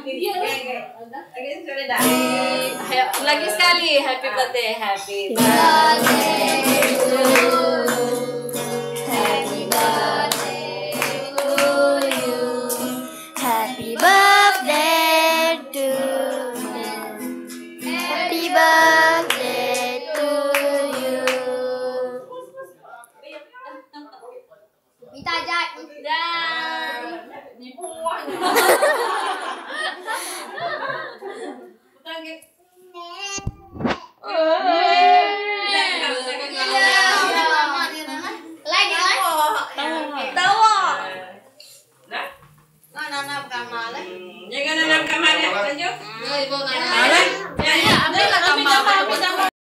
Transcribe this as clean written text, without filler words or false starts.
Ayo, lagi sekali. Happy birthday. Happy birthday to you. Happy birthday to you. Happy birthday to you. Happy birthday to you. Minta ajak. Dan dibuang. Jangan nanam kamarnya, lanjut.